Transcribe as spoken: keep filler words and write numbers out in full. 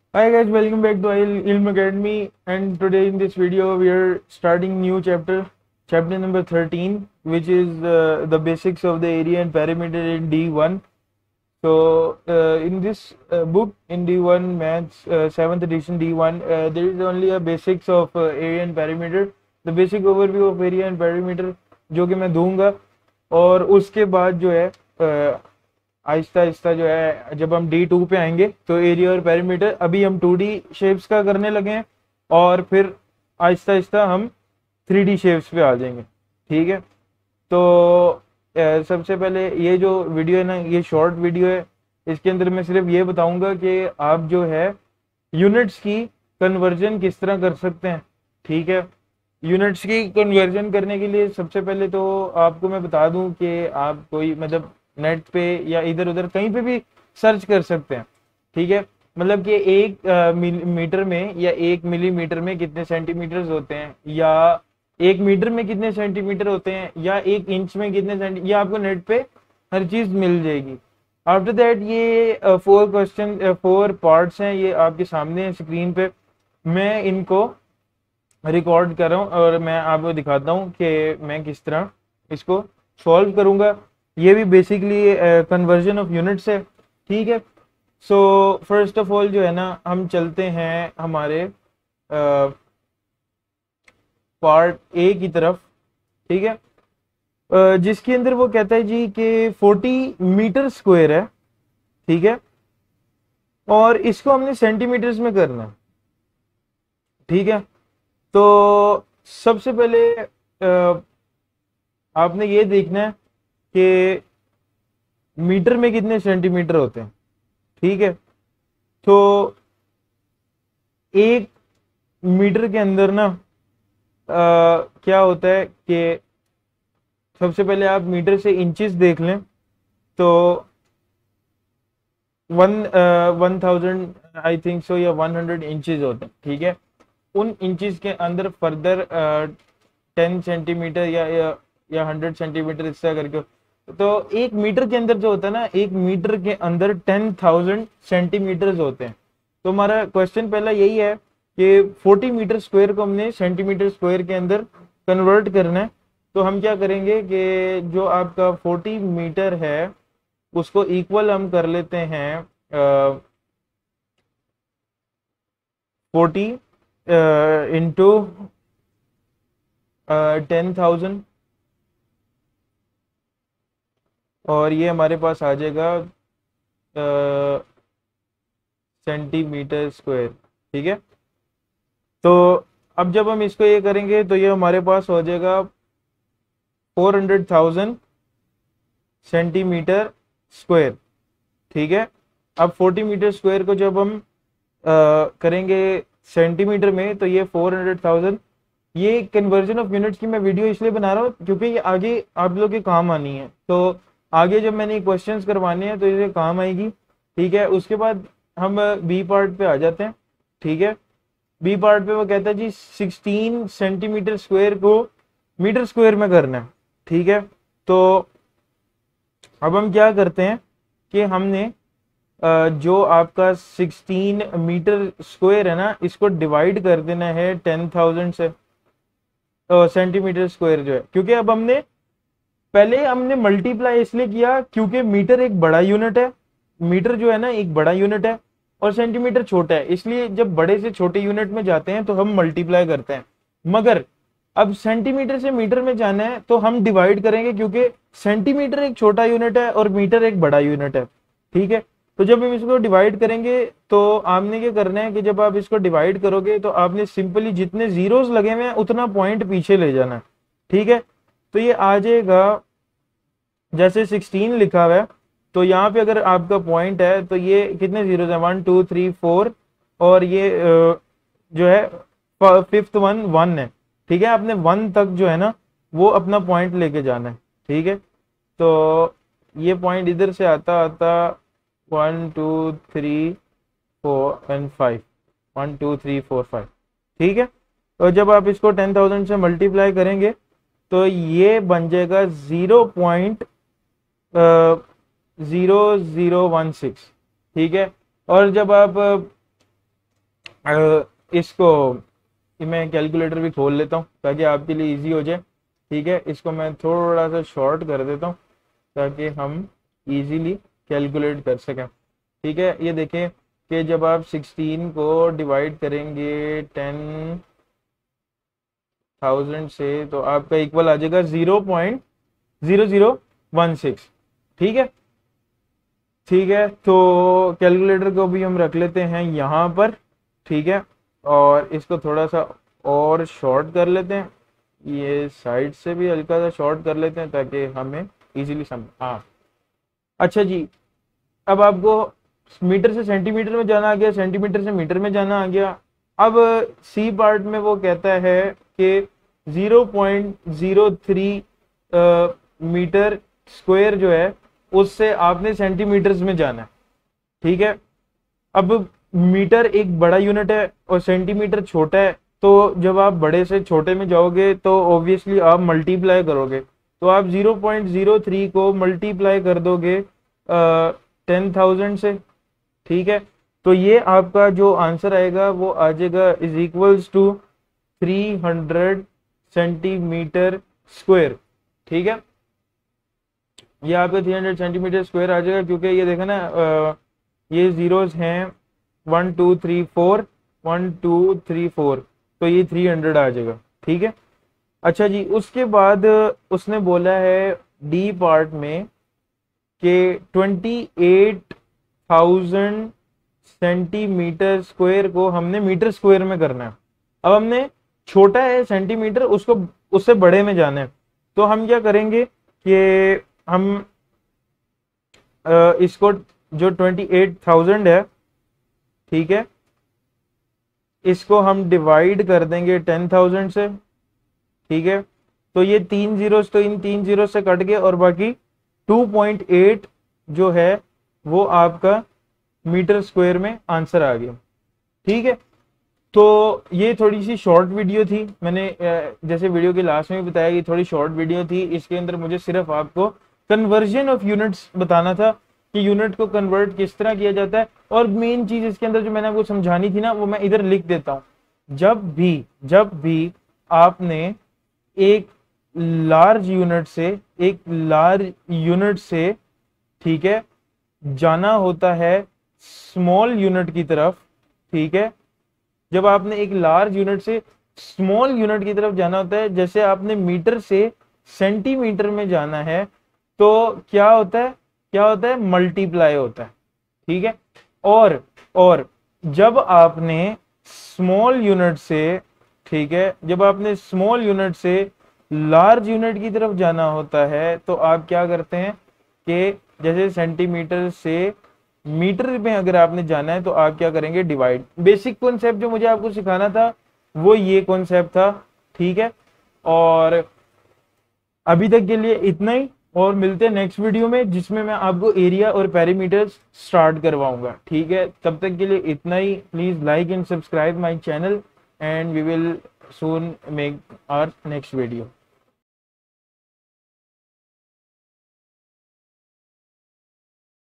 Hi guys, welcome back to Il- Ilm Academy, and today in this video we are starting new chapter, chapter number thirteen, which is uh, the basics of the area and perimeter in D one. So uh, in this uh, book in D one Maths uh, seventh edition D one, uh, there is only a basics of uh, area and perimeter, the basic overview of area and perimeter जो कि मैं दूंगा, और उसके बाद जो है uh, Aahista Aahista जो है जब हम डी टू पे आएंगे तो एरिया और पेरीमीटर, अभी हम टू डी शेप्स का करने लगे हैं और फिर आहिस्ता आहिस्ता हम थ्री डी शेप्स पे आ जाएंगे। ठीक है, तो अ, सबसे पहले ये जो वीडियो है ना, ये शॉर्ट वीडियो है। इसके अंदर मैं सिर्फ ये बताऊंगा कि आप जो है यूनिट्स की कन्वर्जन किस तरह कर सकते हैं। ठीक है, यूनिट्स की कन्वर्जन करने के लिए सबसे पहले तो आपको मैं बता दूं कि आप कोई मतलब नेट पे या इधर उधर कहीं पे भी सर्च कर सकते हैं। ठीक है, मतलब कि एक अ, मिल- मीटर में या एक मिलीमीटर में कितने सेंटीमीटर होते हैं, या एक मीटर में कितने सेंटीमीटर होते हैं, या एक इंच में कितने सेंटी, ये आपको नेट पे हर चीज मिल जाएगी। आफ्टर दैट ये फोर क्वेश्चन फोर पार्ट्स हैं, ये आपके सामने है स्क्रीन पे। मैं इनको रिकॉर्ड कर रहा हूँ और मैं आपको दिखाता हूँ कि मैं किस तरह इसको सॉल्व करूंगा। ये भी बेसिकली कन्वर्जन ऑफ यूनिट्स है। ठीक है, सो फर्स्ट ऑफ ऑल जो है ना, हम चलते हैं हमारे पार्ट ए की तरफ। ठीक है, अ, जिसके अंदर वो कहता है जी कि फोर्टी मीटर स्क्वायर है। ठीक है, और इसको हमने सेंटीमीटर्स में करना है। ठीक है, तो सबसे पहले अ, आपने ये देखना है कि मीटर में कितने सेंटीमीटर होते हैं। ठीक है, तो एक मीटर के अंदर ना अ, क्या होता है कि सबसे पहले आप मीटर से इंचेस देख लें तो one one thousand I think so या वन हंड्रेड इंचेस होते हैं। ठीक है, उन इंचेस के अंदर फर्दर टेन सेंटीमीटर या या, या हंड्रेड सेंटीमीटर इस तरह करके, तो एक मीटर के अंदर जो होता है ना, एक मीटर के अंदर टेन थाउजेंड सेंटीमीटर होते हैं। तो हमारा क्वेश्चन पहला यही है कि फोर्टी मीटर स्क्वायर को हमने सेंटीमीटर स्क्वायर के अंदर कन्वर्ट करना है। तो हम क्या करेंगे कि जो आपका फोर्टी मीटर है उसको इक्वल हम कर लेते हैं फोर्टी इंटू टेन थाउजेंड, और ये हमारे पास आ जाएगा सेंटीमीटर स्क्वायर। ठीक है, तो अब जब हम इसको ये करेंगे तो ये हमारे पास हो जाएगा four hundred thousand centimetre square. ठीक है, अब फोर्टी मीटर स्क्वायर को जब हम आ, करेंगे सेंटीमीटर में तो ये फोर हंड्रेड थाउजेंड। ये कन्वर्जन ऑफ यूनिट्स की मैं वीडियो इसलिए बना रहा हूँ क्योंकि ये आगे आप लोग के काम आनी है। तो आगे जब मैंने क्वेश्चंस करवाने हैं तो ये काम आएगी। ठीक है, उसके बाद हम बी पार्ट पे आ जाते हैं। ठीक है, बी पार्ट पे वो कहता है जी सिक्सटीन सेंटीमीटर स्क्वायर को मीटर स्क्वायर में करना है। ठीक है, तो अब हम क्या करते हैं कि हमने अ, जो आपका सिक्सटीन मीटर स्क्वायर है ना, इसको डिवाइड कर देना है टेन थाउजेंड से, सेंटीमीटर स्क्वायर जो है, क्योंकि अब हमने पहले हमने मल्टीप्लाई इसलिए किया क्योंकि मीटर एक बड़ा यूनिट है। मीटर जो है ना एक बड़ा यूनिट है और सेंटीमीटर छोटा है, इसलिए जब बड़े से छोटे यूनिट में जाते हैं तो हम मल्टीप्लाई करते हैं। मगर अब सेंटीमीटर से मीटर में जाना है तो हम डिवाइड करेंगे क्योंकि सेंटीमीटर एक छोटा यूनिट है और मीटर एक बड़ा यूनिट है। ठीक है, तो जब हम इसको डिवाइड करेंगे तो आपने क्या करना है कि जब आप इसको डिवाइड करोगे तो आपने सिंपली जितने जीरोस लगे हुए हैं उतना पॉइंट पीछे ले जाना है। ठीक है, तो ये आ जाएगा जैसे सिक्सटीन लिखा हुआ है, तो यहाँ पे अगर आपका पॉइंट है तो ये कितने जीरो है, वन टू थ्री फोर, और ये अ, जो है फिफ्थ वन वन है। ठीक है, आपने वन तक जो है ना वो अपना पॉइंट लेके जाना है। ठीक है, तो ये पॉइंट इधर से आता आता one two three four and five, one two three four five. ठीक है, और जब आप इसको टेन थाउजेंड से मल्टीप्लाई करेंगे तो ये बन जाएगा zero point zero zero one six. ठीक है, और जब आप अ, इसको कि मैं कैलकुलेटर भी खोल लेता हूँ ताकि आपके लिए इजी हो जाए। ठीक है, इसको मैं थोड़ा सा शॉर्ट कर देता हूँ ताकि हम इजीली कैलकुलेट कर सकें। ठीक है, ये देखें कि जब आप सिक्सटीन को डिवाइड करेंगे टेन थाउजेंड से तो आपका इक्वल आ जाएगा zero point zero zero one six. ठीक है, ठीक है, तो कैलकुलेटर को भी हम रख लेते हैं यहाँ पर। ठीक है, और इसको थोड़ा सा और शॉर्ट कर लेते हैं, ये साइड से भी हल्का सा शॉर्ट कर लेते हैं ताकि हमें इजीली समझ। हाँ, अच्छा जी, अब आपको मीटर से सेंटीमीटर में जाना आ गया, सेंटीमीटर से मीटर में जाना आ गया। अब सी पार्ट में वो कहता है कि zero point zero three metre square जो है उससे आपने सेंटीमीटर्स में जाना है। ठीक है, अब मीटर एक बड़ा यूनिट है और सेंटीमीटर छोटा है, तो जब आप बड़े से छोटे में जाओगे तो ऑब्वियसली आप मल्टीप्लाई करोगे, तो आप जीरो पॉइंट जीरो थ्री को मल्टीप्लाई कर दोगे टेन थाउजेंड से। ठीक है, तो ये आपका जो आंसर आएगा वो आ जाएगा is equals to three hundred centimetre square. ठीक है, ये आपका थ्री हंड्रेड सेंटीमीटर स्क्वायर आ जाएगा, क्योंकि ये देखा ना आ, ये जीरोस हैं one two three four, one two three four, तो ये थ्री हंड्रेड आ जाएगा। ठीक है, अच्छा जी, उसके बाद उसने बोला है डी पार्ट में कि twenty eight thousand centimetre square को हमने मीटर स्क्वायर में करना है। अब हमने छोटा है सेंटीमीटर, उसको उससे बड़े में जाना है, तो हम क्या करेंगे कि हम इसको जो ट्वेंटी एट थाउजेंड है, ठीक है, इसको हम डिवाइड कर देंगे टेन थाउजेंड से। ठीक है, तो ये तीन जीरो तो इन तीन जीरो से कट गए और बाकी टू पॉइंट एट जो है वो आपका मीटर स्क्वायर में आंसर आ गया। ठीक है, तो ये थोड़ी सी शॉर्ट वीडियो थी, मैंने जैसे वीडियो के लास्ट में भी बताया कि थोड़ी शॉर्ट वीडियो थी। इसके अंदर मुझे सिर्फ आपको कन्वर्जन ऑफ यूनिट्स बताना था कि यूनिट को कन्वर्ट किस तरह किया जाता है, और मेन चीज इसके अंदर जो मैंने आपको समझानी थी ना वो मैं इधर लिख देता हूं। जब भी जब भी आपने एक लार्ज यूनिट से एक लार्ज यूनिट से ठीक है जाना होता है स्मॉल यूनिट की तरफ। ठीक है, जब आपने एक लार्ज यूनिट से स्मॉल यूनिट की तरफ जाना होता है, जैसे आपने मीटर से सेंटीमीटर में जाना है, तो क्या होता है क्या होता है मल्टीप्लाई होता है। ठीक है, और और जब आपने स्मॉल यूनिट से ठीक है जब आपने स्मॉल यूनिट से लार्ज यूनिट की तरफ जाना होता है, तो आप क्या करते हैं कि जैसे सेंटीमीटर से मीटर में अगर आपने जाना है तो आप क्या करेंगे डिवाइड। बेसिक कॉन्सेप्ट जो मुझे आपको सिखाना था वो ये कॉन्सेप्ट था। ठीक है, और अभी तक के लिए इतना ही, और मिलते हैं नेक्स्ट वीडियो में जिसमें मैं आपको एरिया और पेरीमीटर्स स्टार्ट करवाऊंगा। ठीक है, तब तक के लिए इतना ही। Please like and subscribe my channel and we will soon make our next video.